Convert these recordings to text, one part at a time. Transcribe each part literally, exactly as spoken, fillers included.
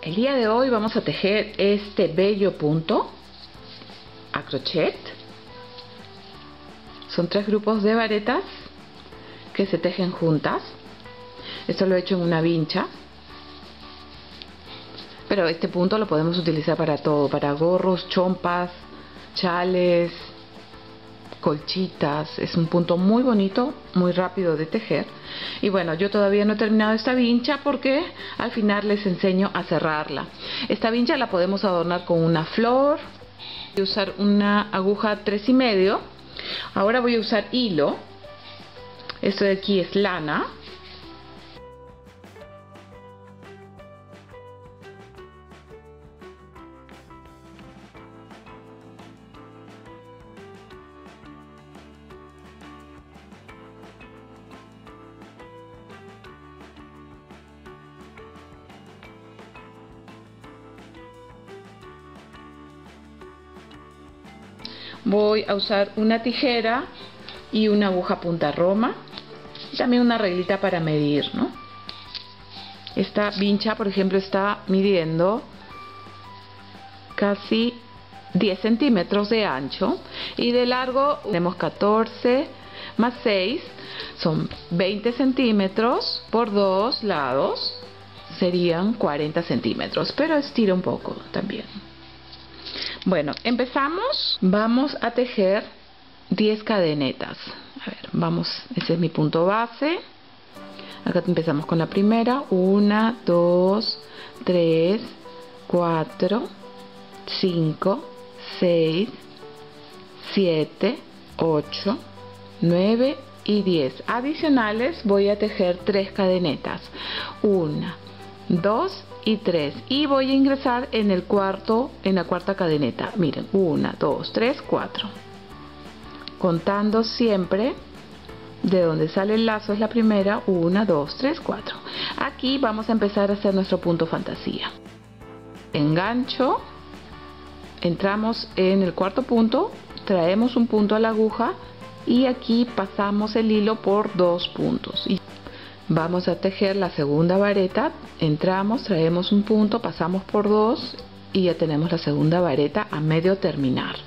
El día de hoy vamos a tejer este bello punto a crochet. Son tres grupos de varetas que se tejen juntas. Esto lo he hecho en una vincha, pero este punto lo podemos utilizar para todo, para gorros, chompas, chales, colchitas. Es un punto muy bonito, muy rápido de tejer. Y bueno, yo todavía no he terminado esta vincha porque al final les enseño a cerrarla. Esta vincha la podemos adornar con una flor. Voy a usar una aguja tres y medio. Ahora voy a usar hilo. Esto de aquí es lana. Voy a usar una tijera y una aguja punta roma. Y también una reglita para medir, ¿no? Esta vincha, por ejemplo, está midiendo casi diez centímetros de ancho. Y de largo tenemos catorce más seis. Son veinte centímetros por dos lados. Serían cuarenta centímetros. Pero estira un poco también. Bueno, empezamos. Vamos a tejer diez cadenetas. A ver, vamos, ese es mi punto base. Acá empezamos con la primera. Una, dos, tres, cuatro, cinco, seis, siete, ocho, nueve y diez. Adicionales voy a tejer tres cadenetas. Una, dos y tres, y voy a ingresar en el cuarto, en la cuarta cadeneta. Miren, una, dos, tres, cuatro, contando siempre de donde sale el lazo. Es la primera. Una, dos, tres, cuatro. Aquí vamos a empezar a hacer nuestro punto fantasía. Engancho, entramos en el cuarto punto, traemos un punto a la aguja y aquí pasamos el hilo por dos puntos. Y vamos a tejer la segunda vareta. Entramos, traemos un punto, pasamos por dos y ya tenemos la segunda vareta a medio terminar.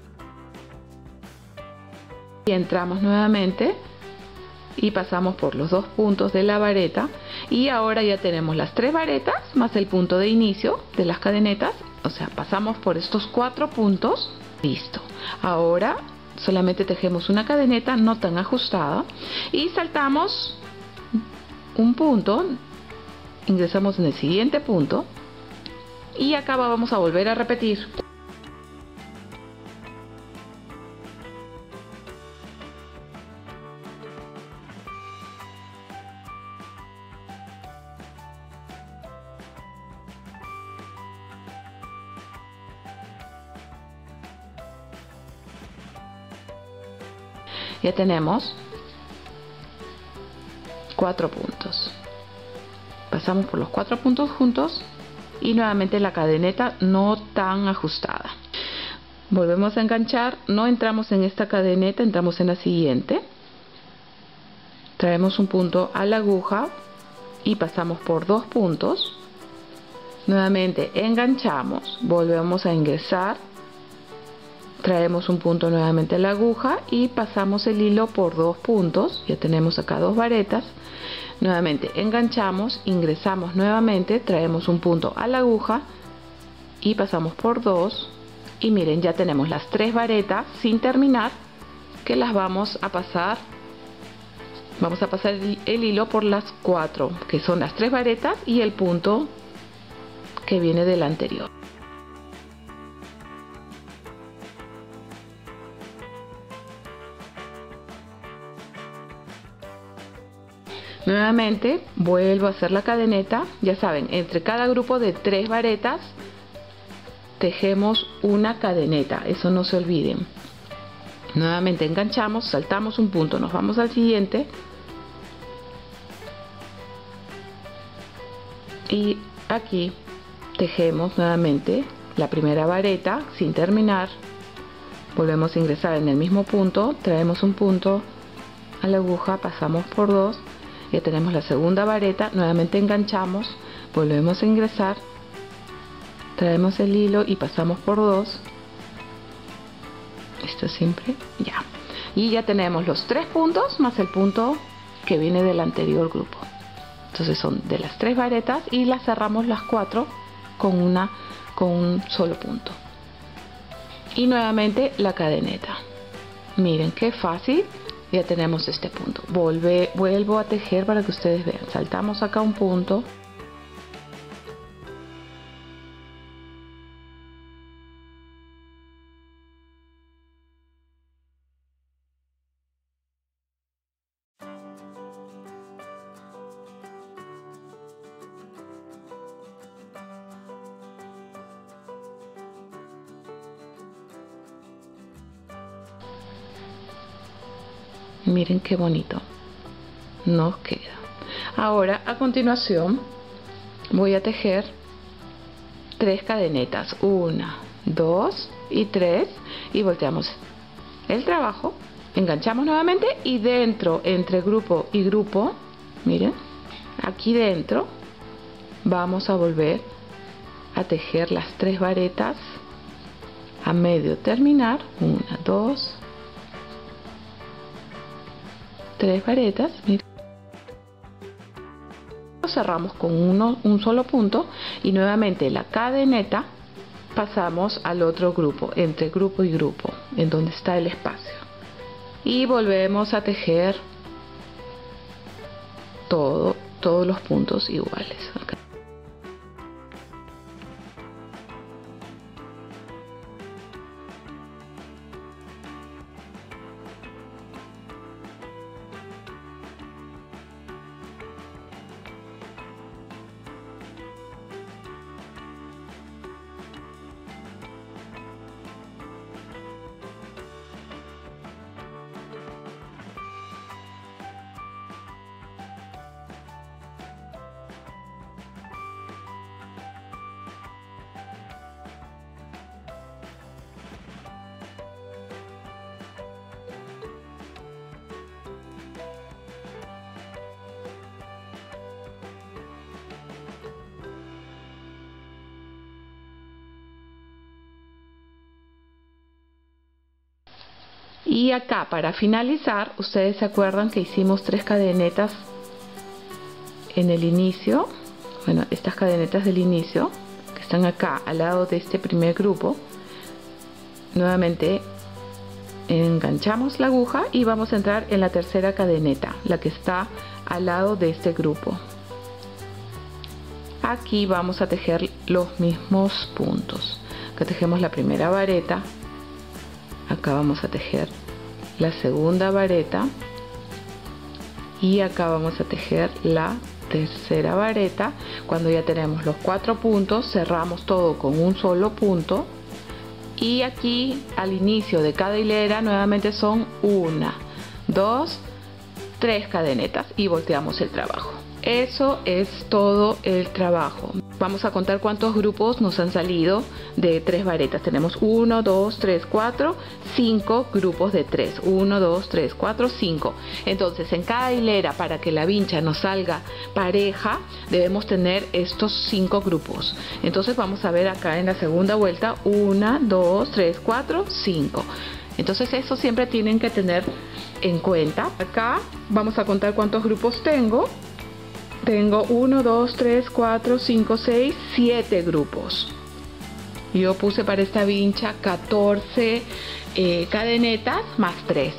Y entramos nuevamente y pasamos por los dos puntos de la vareta. Y ahora ya tenemos las tres varetas más el punto de inicio de las cadenetas. O sea, pasamos por estos cuatro puntos. Listo. Ahora solamente tejemos una cadeneta no tan ajustada y saltamos un punto, ingresamos en el siguiente punto y acá vamos a volver a repetir. Ya tenemos cuatro puntos. Pasamos por los cuatro puntos juntos y nuevamente la cadeneta no tan ajustada. Volvemos a enganchar, no entramos en esta cadeneta, entramos en la siguiente. Traemos un punto a la aguja y pasamos por dos puntos. Nuevamente enganchamos, volvemos a ingresar. Traemos un punto nuevamente a la aguja y pasamos el hilo por dos puntos. Ya tenemos acá dos varetas. Nuevamente enganchamos, ingresamos nuevamente, traemos un punto a la aguja y pasamos por dos. Y miren, ya tenemos las tres varetas sin terminar, que las vamos a pasar. Vamos a pasar el, el hilo por las cuatro, que son las tres varetas y el punto que viene del anterior. Nuevamente vuelvo a hacer la cadeneta. Ya saben, entre cada grupo de tres varetas tejemos una cadeneta, eso no se olviden. Nuevamente enganchamos, saltamos un punto, nos vamos al siguiente y aquí tejemos nuevamente la primera vareta sin terminar. Volvemos a ingresar en el mismo punto, traemos un punto a la aguja, pasamos por dos. Ya tenemos la segunda vareta, nuevamente enganchamos, volvemos a ingresar traemos el hilo y pasamos por dos. Esto siempre, ya. Y ya tenemos los tres puntos más el punto que viene del anterior grupo. Entonces son de las tres varetas y las cerramos las cuatro con una con un solo punto. Y nuevamente la cadeneta. Miren qué fácil. Ya tenemos este punto. Volve, vuelvo a tejer para que ustedes vean. Saltamos acá un punto. Miren qué bonito nos queda. Ahora a continuación voy a tejer tres cadenetas, una, dos y tres, y volteamos el trabajo, enganchamos nuevamente y dentro, entre grupo y grupo, miren, aquí dentro vamos a volver a tejer las tres varetas a medio terminar, una, dos, tres varetas, miren. Cerramos con uno, un solo punto y nuevamente la cadeneta pasamos al otro grupo, entre grupo y grupo, en donde está el espacio, y volvemos a tejer todo, todos los puntos iguales. Acá. Y acá para finalizar, ustedes se acuerdan que hicimos tres cadenetas en el inicio. Bueno, estas cadenetas del inicio que están acá al lado de este primer grupo, nuevamente enganchamos la aguja y vamos a entrar en la tercera cadeneta, la que está al lado de este grupo. Aquí vamos a tejer los mismos puntos. Acá tejemos la primera vareta, acá vamos a tejer la segunda vareta y acá vamos a tejer la tercera vareta. Cuando ya tenemos los cuatro puntos, cerramos todo con un solo punto, y aquí al inicio de cada hilera nuevamente son una, dos, tres cadenetas y volteamos el trabajo. Eso es todo el trabajo. Vamos a contar cuántos grupos nos han salido de tres varetas. Tenemos uno, dos, tres, cuatro, cinco grupos de tres. uno, dos, tres, cuatro, cinco. Entonces en cada hilera, para que la vincha nos salga pareja, debemos tener estos cinco grupos. Entonces vamos a ver acá en la segunda vuelta, uno, dos, tres, cuatro, cinco. Entonces eso siempre tienen que tener en cuenta. Acá vamos a contar cuántos grupos tengo. Tengo uno, dos, tres, cuatro, cinco, seis, siete grupos. Yo puse para esta vincha catorce eh, cadenetas más tres.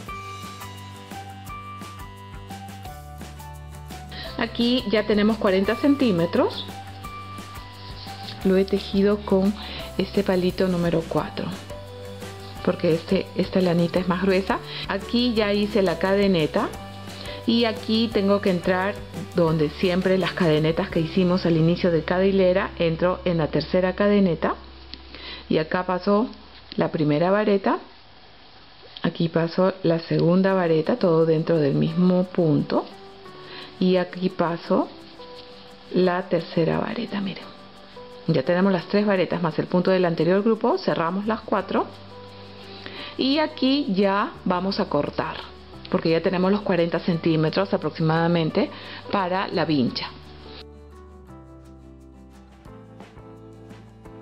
Aquí ya tenemos cuarenta centímetros. Lo he tejido con este palito número cuatro, porque este, esta lanita es más gruesa. Aquí ya hice la cadeneta. Y aquí tengo que entrar donde siempre las cadenetas que hicimos al inicio de cada hilera, entro en la tercera cadeneta y acá paso la primera vareta, aquí paso la segunda vareta, todo dentro del mismo punto, y aquí paso la tercera vareta. Miren, ya tenemos las tres varetas más el punto del anterior grupo, cerramos las cuatro y aquí ya vamos a cortar, porque ya tenemos los cuarenta centímetros aproximadamente para la vincha.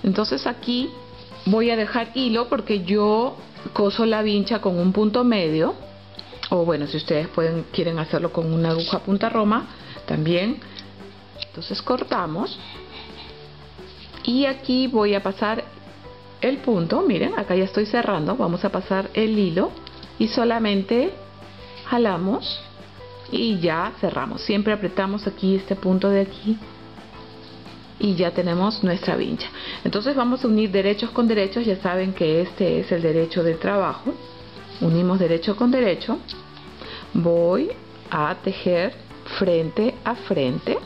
Entonces aquí voy a dejar hilo porque yo coso la vincha con un punto medio, o bueno, si ustedes pueden quieren hacerlo con una aguja punta roma también. Entonces cortamos y aquí voy a pasar el punto. Miren, acá ya estoy cerrando. Vamos a pasar el hilo y solamente jalamos y ya cerramos. Siempre apretamos aquí este punto de aquí y ya tenemos nuestra vincha. Entonces vamos a unir derechos con derechos. Ya saben que este es el derecho de trabajo. Unimos derecho con derecho. Voy a tejer frente a frente.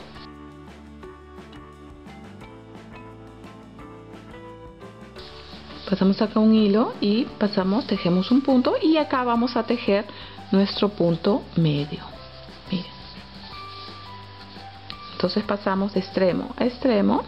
Pasamos acá un hilo y pasamos, tejemos un punto y acá vamos a tejer nuestro punto medio. Miren. Entonces pasamos de extremo a extremo.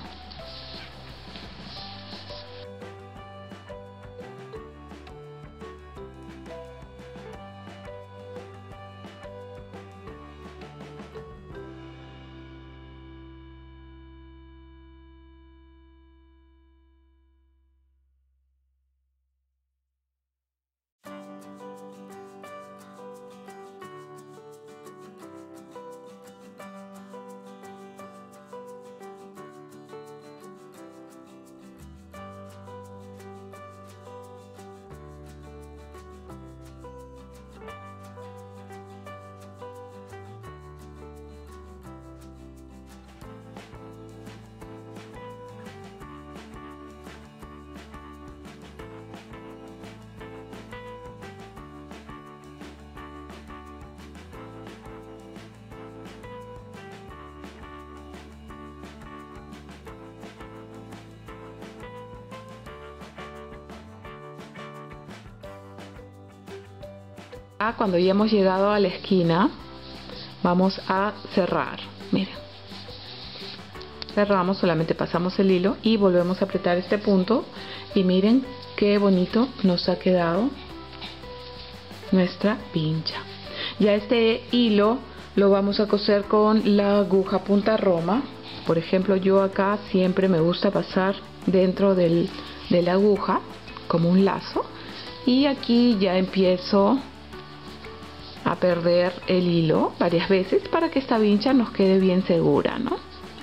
Cuando ya hemos llegado a la esquina, vamos a cerrar. Miren, cerramos, solamente pasamos el hilo y volvemos a apretar este punto y miren qué bonito nos ha quedado nuestra vincha. Ya este hilo lo vamos a coser con la aguja punta roma. Por ejemplo, yo acá siempre me gusta pasar dentro del, de la aguja como un lazo y aquí ya empiezo a perder el hilo varias veces para que esta vincha nos quede bien segura, ¿no?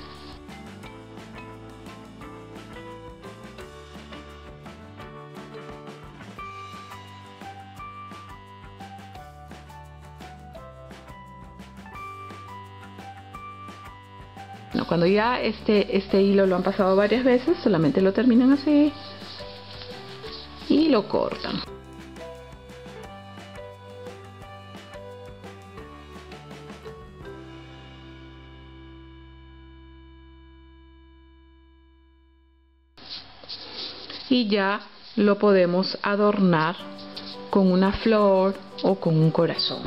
No, cuando ya este, este hilo lo han pasado varias veces, solamente lo terminan así y lo cortan. Y ya lo podemos adornar con una flor o con un corazón.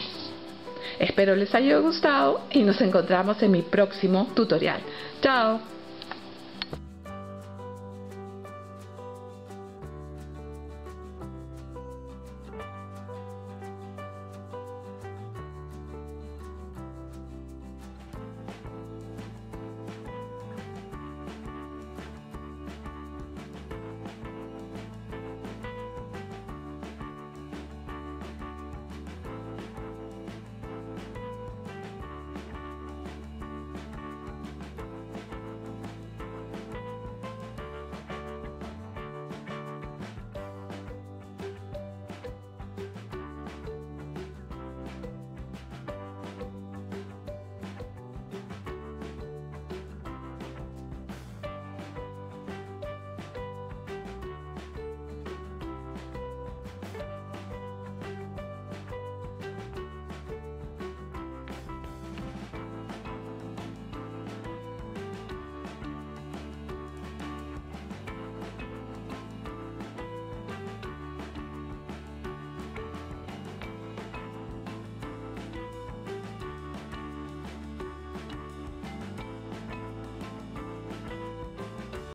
Espero les haya gustado y nos encontramos en mi próximo tutorial. ¡Chao!